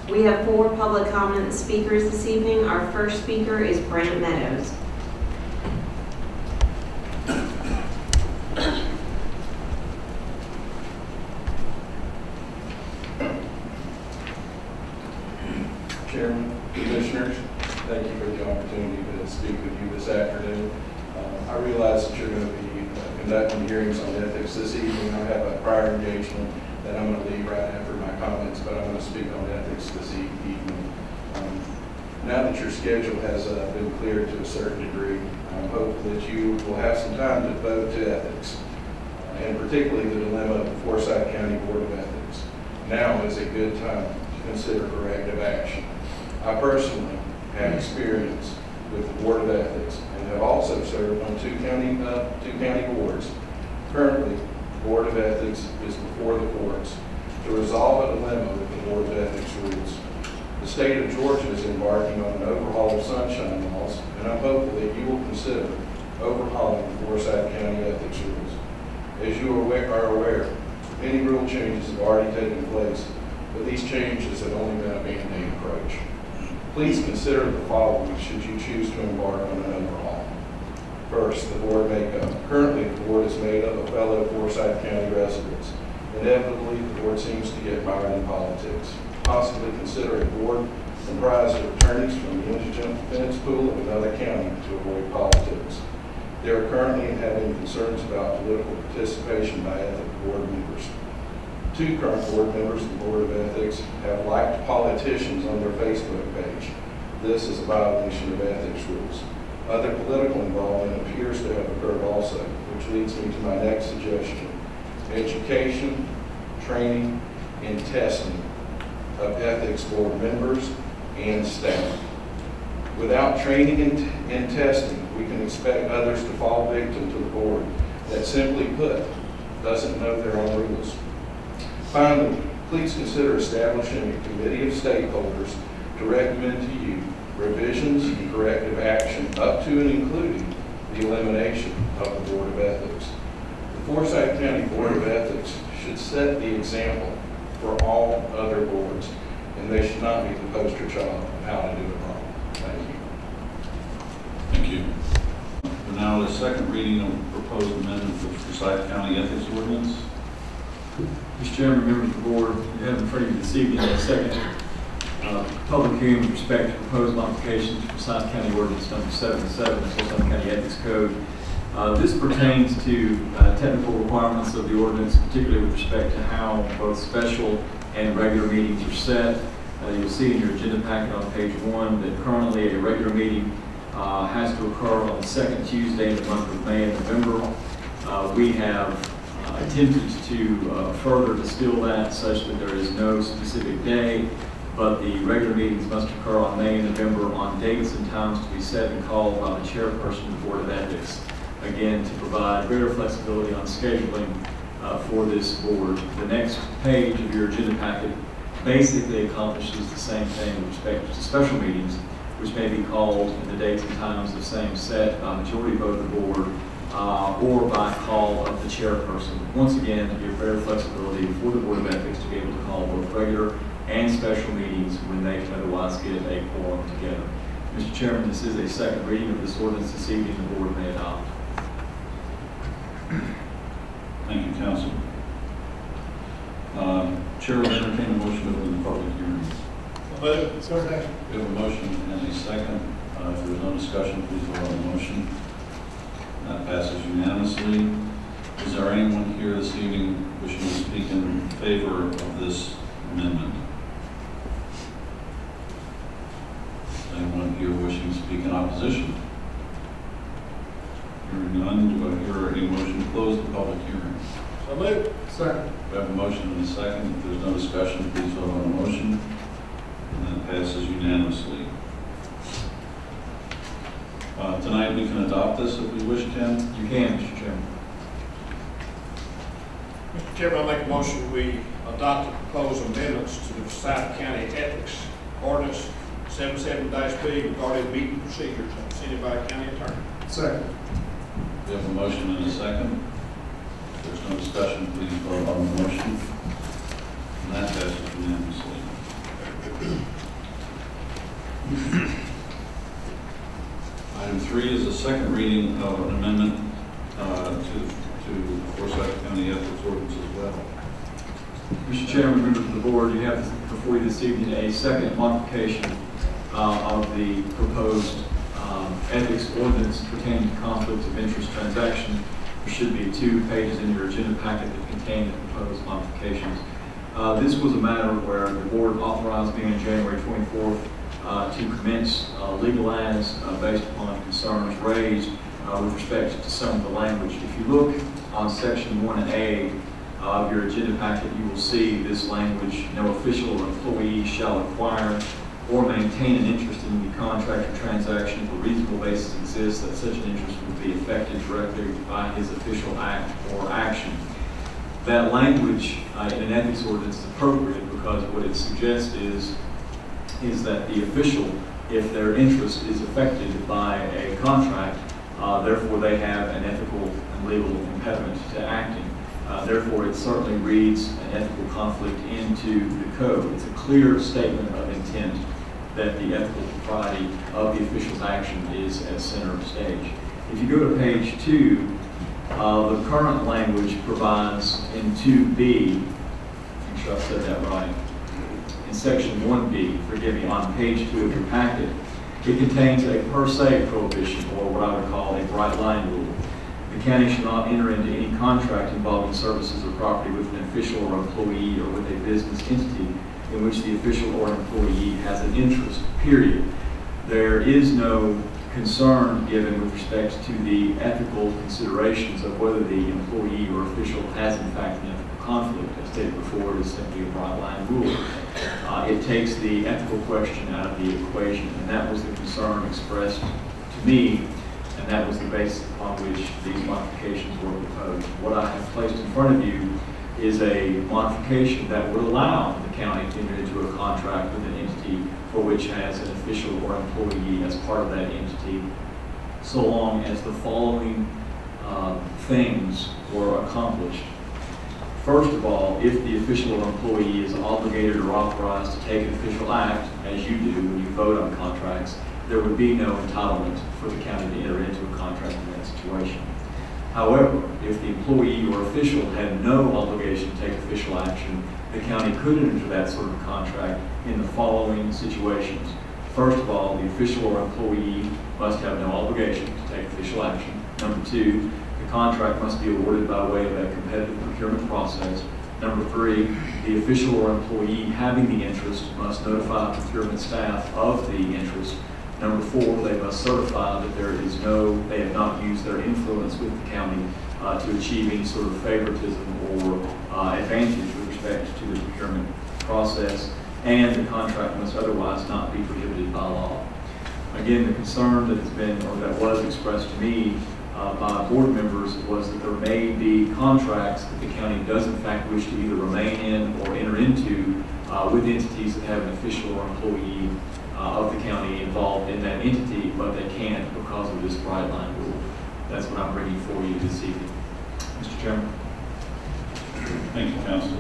We have 4 public comment speakers this evening. Our first speaker is Brant Meadows. Chairman, Commissioners, thank you for the opportunity to speak with you this afternoon. I realize that you're going to be conducting hearings on ethics this evening. I have a prior engagement that I'm going to leave right after my comments, but I'm going to speak on ethics this evening. Now that your schedule has been cleared to a certain degree, I'm hopeful that you will have some time to devote to ethics, and particularly the dilemma of the Forsyth County Board of Ethics. Now is a good time to consider corrective action. I personally have experience with the Board of Ethics and have also served on two county boards. Currently, the Board of Ethics is before the courts to resolve a dilemma with the Board of Ethics rules. The state of Georgia is embarking on an overhaul of sunshine laws, and I'm hopeful that you will consider overhauling the Forsyth County ethics rules. As you are aware, many rule changes have already taken place, but these changes have only been a band-aid approach. Please consider the following should you choose to embark on an overhaul. First, the board makeup. Currently, the board is made up of fellow Forsyth County residents. Inevitably, the board seems to get mired in politics. Possibly consider a board comprised of attorneys from the indigent defense pool of another county to avoid politics. They are currently having concerns about political participation by ethics board members. 2 current board members of the Board of Ethics have liked politicians on their Facebook page. This is a violation of ethics rules. Other political involvement appears to have occurred also, which leads me to my next suggestion. Education, training, and testing of ethics board members and staff. Without training and testing, we can expect others to fall victim to the board that, simply put, doesn't know their own rules. Finally, please consider establishing a committee of stakeholders to recommend to you revisions and corrective action up to and including the elimination of the Board of Ethics. The Forsyth County Board of Ethics should set the example for all other boards, and they should not be the poster child of how to do it wrong. Thank you. Thank you. We're now at the second reading of the proposed amendment to the Forsyth County Ethics Ordinance. Mr. Chairman, members of the board, you have in front of you this evening a second public hearing with respect to proposed modifications to Forsyth County Ordinance number 77, the Forsyth County Ethics Code. This pertains to technical requirements of the ordinance, particularly with respect to how both special and regular meetings are set. You'll see in your agenda packet on page 1 that currently a regular meeting has to occur on the second Tuesday in the month of May and November. We have attempted to further distill that such that there is no specific day, but the regular meetings must occur on May and November on dates and times to be set and called by the chairperson of the Board of Ethics. Again, to provide greater flexibility on scheduling for this board. The next page of your agenda packet basically accomplishes the same thing with respect to special meetings, which may be called in the dates and times the same set by majority vote of the board or by call of the chairperson. Once again, to give greater flexibility for the Board of Ethics to be able to call both regular and special meetings when they can otherwise get a quorum together. Mr. Chairman, this is a second reading of this ordinance this evening. The board may adopt. Thank you, Council. Chair will entertain a motion to open the public hearing. We have a motion and a second. If there is no discussion, please vote on the motion. That passes unanimously. Is there anyone here this evening wishing to speak in favor of this amendment? Is anyone here wishing to speak in opposition? Hearing none, do I hear a motion to close the public hearing? So moved. Second. We have a motion and a second. If there's no discussion, please vote on the motion. And that passes unanimously. Tonight we can adopt this if we wish, Ken. You can, Mr. Chairman. Mr. Chairman, I make a motion we adopt the proposed amendments to the Forsyth County Ethics Ordinance 77-B regarding meeting procedures sent by County Attorney. Second. We have a motion and a second. If there's no discussion, please vote on the motion. And that passes unanimously. Item 3 is a second reading of an amendment to Forsyth County Ethics Ordinance as well. Mr. Chairman, members of the board, you have before you this evening a second modification of the proposed ethics ordinance pertaining to conflicts of interest transaction. There should be 2 pages in your agenda packet that contain the proposed modifications. This was a matter where the board authorized me on January 24th to commence legal ads based upon concerns raised with respect to some of the language. If you look on section 1A of your agenda packet, you will see this language: no official or employee shall acquire or maintain an interest in the contract or transaction if a reasonable basis exists that such an interest would be affected directly by his official act or action. That language in an ethics ordinance is appropriate because what it suggests is that the official, if their interest is affected by a contract, therefore they have an ethical and legal impediment to acting. Therefore, it certainly reads an ethical conflict into the code. It's a clear statement of intent that the ethical propriety of the official's action is at center stage. If you go to page 2, the current language provides in 2B, make sure I said that right, in section 1B, forgive me, on page 2 of your packet, it contains a per se prohibition, or what I would call a bright line rule. The county shall not enter into any contract involving services or property with an official or employee or with a business entity in which the official or employee has an interest, period. There is no concern given with respect to the ethical considerations of whether the employee or official has in fact an ethical conflict. As stated before, it is simply a bright line rule. It takes the ethical question out of the equation, and that was the concern expressed to me, and that was the basis upon which these modifications were proposed. What I have placed in front of you is a modification that would allow the county to enter into a contract with an entity for which has an official or employee as part of that entity, so long as the following things were accomplished. First of all, if the official or employee is obligated or authorized to take an official act, as you do when you vote on contracts, there would be no entitlement for the county to enter into a contract in that situation. However, if the employee or official had no obligation to take official action, the county could enter that sort of contract in the following situations. First of all, the official or employee must have no obligation to take official action. Number 2, the contract must be awarded by way of a competitive procurement process. Number 3, the official or employee having the interest must notify procurement staff of the interest. Number 4, they must certify that they have not used their influence with the county to achieve any sort of favoritism or advantage with respect to the procurement process, and the contract must otherwise not be prohibited by law. Again, the concern that has been, or that was expressed to me by board members, was that there may be contracts that the county does in fact wish to either remain in or enter into with entities that have an official or employee of the county involved in that entity, but they can't because of this bright line rule. That's what I'm bringing for you this evening. Mr. Chairman. Thank you, Council.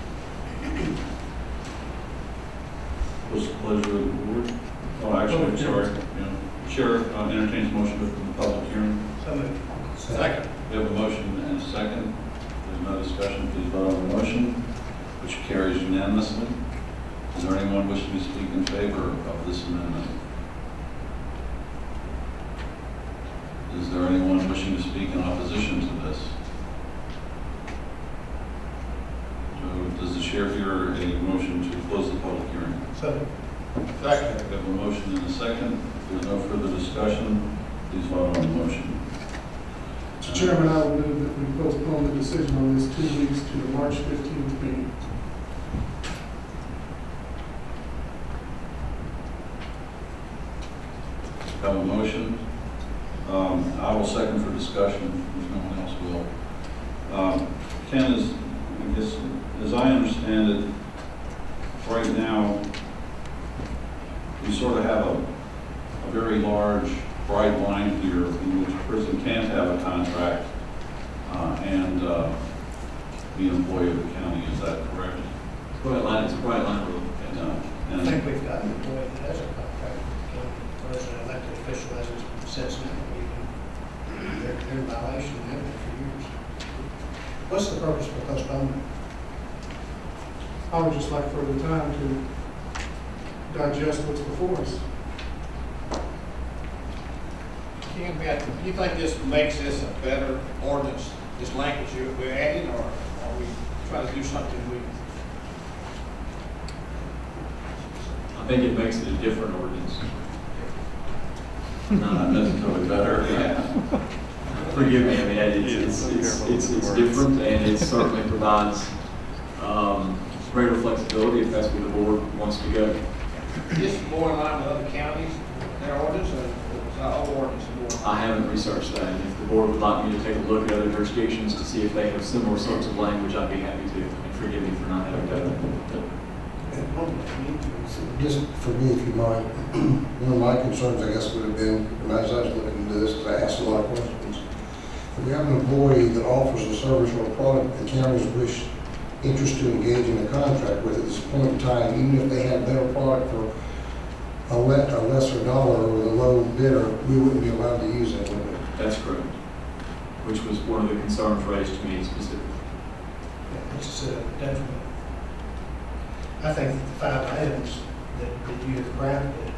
What's the pleasure of the board? Oh, actually, I'm sorry. Chair entertains a motion to open the public hearing. So moved. Second. We have a motion and a second. There's no discussion. Please vote on the motion, which carries unanimously. Is there anyone wishing to speak in favor of this amendment? Is there anyone wishing to speak in opposition to this? So does the chair hear a motion to close the public hearing? Second. We have a motion and a second. If there's no further discussion, please vote on the motion. Mr. Chairman, I will move that we postpone the decision on this 2 weeks to the March 15th meeting. Have a motion. I will second for discussion, if no one else will. Ken, as I understand it, right now, we sort of have a very large, bright line here in which a person can't have a contract and be an employee of the county. Is that correct? It's a bright line rule. I think we've got an employee that has a contract. Or as an elected official hasn't said something, they're in violation and have been for years. What's the purpose for postponement? I would just like further time to digest what's before us. Ken, do you think this makes this a better ordinance, this language we're adding, or are we trying to do something we? I think it makes it a different ordinance. Not necessarily better. Yeah. Forgive me, I mean, it's different, and it certainly provides greater flexibility if that's where the board wants to go. Is this more in line with other counties, their ordinance, or is our own ordinance more? I haven't researched that, and if the board would like me to take a look at other jurisdictions to see if they have similar sorts of language, I'd be happy to. And forgive me for not having done that. Just for me, if you mind, one of my concerns, I guess, would have been, and as I was looking into this, because I asked a lot of questions, if we have an employee that offers a service or a product the county's wish interest to engage in a contract with at this point in time, even if they had a better product for a lesser dollar or the low bidder, we wouldn't be allowed to use it, would we? That's correct. Which was one of the concerns raised to me specifically. It's definitely. I think that the 5 items that you have crafted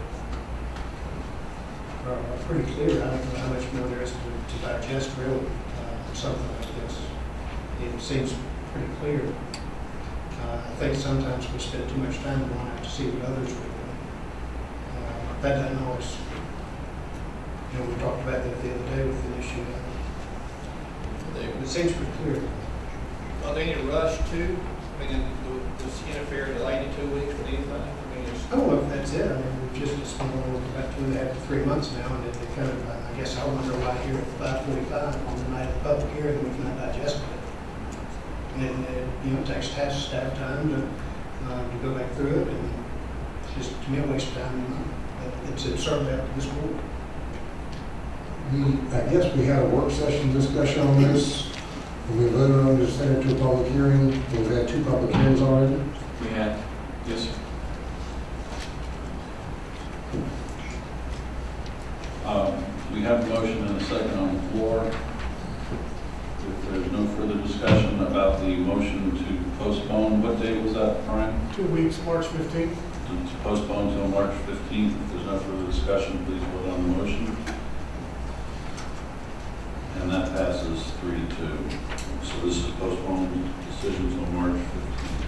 are pretty clear. I don't know how much more there is to digest really something like this. It seems pretty clear. I think sometimes we spend too much time on it to see what others are doing. That doesn't always, we talked about that the other day with the issue. It seems pretty clear. Are they in a rush too? I mean, does he interfere in 82 weeks with anything? I mean, I don't know if that's it. I mean, it's been going on about 2.5 to 3 months now, and it kind of, I guess I wonder why here at 5:45 on the night of the public hearing, we've not digested it. And it takes staff time to go back through it, and it's just, to me, a waste of time and money. But it's certainly up to this board. I guess we had a work session discussion on this. We voted on to send it to a public hearing. We've had 2 public hearings already. We had, yes, sir. We have a motion and a second on the floor. If there's no further discussion about the motion to postpone, what date was that, Brian? 2 weeks, March 15th. To postpone until March 15th. If there's no further discussion, please vote on the motion. And that passes 3-2. So this is postponed decision until March 15th.